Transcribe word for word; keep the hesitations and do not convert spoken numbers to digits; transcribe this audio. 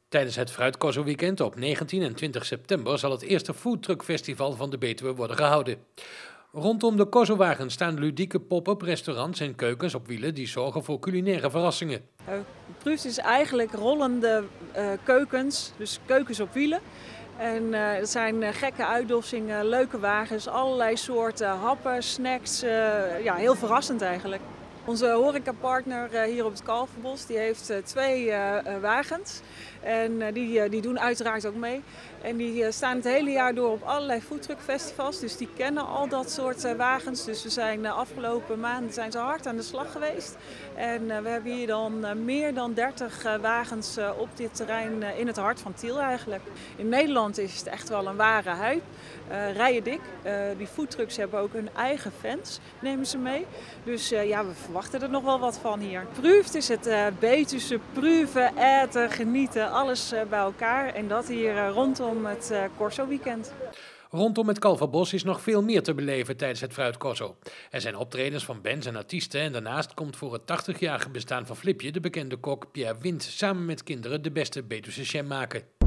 Tijdens het Fruitcorso Weekend op negentien en twintig september zal het eerste foodtruckfestival van de Betuwe worden gehouden. Rondom de Corsowagen staan ludieke pop-up restaurants en keukens op wielen die zorgen voor culinaire verrassingen. Uh, Prüft is eigenlijk rollende uh, keukens, dus keukens op wielen. En uh, het zijn uh, gekke uitdossingen, leuke wagens, allerlei soorten happen, snacks. Uh, ja, heel verrassend eigenlijk. Onze horecapartner uh, hier op het Kalverbos die heeft uh, twee uh, uh, wagens en uh, die, uh, die doen uiteraard ook mee. En die uh, staan het hele jaar door op allerlei foodtruckfestivals, dus die kennen al dat soort uh, wagens. Dus we zijn uh, afgelopen maanden zijn ze hard aan de slag geweest. En uh, we hebben hier dan uh, meer dan dertig uh, wagens uh, op dit terrein uh, in het hart van Tiel eigenlijk. In Nederland is het echt wel een ware hype. Uh, rijden dik. Uh, die foodtrucks hebben ook hun eigen fans, nemen ze mee. Dus uh, ja, we verwachten er nog wel wat van hier. Prüft is het uh, Betuwse proeven, eten, genieten, alles uh, bij elkaar. En dat hier uh, rondom het uh, Corso Weekend. Rondom het Kalverbos is nog veel meer te beleven tijdens het Fruitcorso. Er zijn optredens van bands en artiesten en daarnaast komt voor het tachtigjarige bestaan van Flipje de bekende kok Pierre Wind samen met kinderen de beste Betuwse jam maken.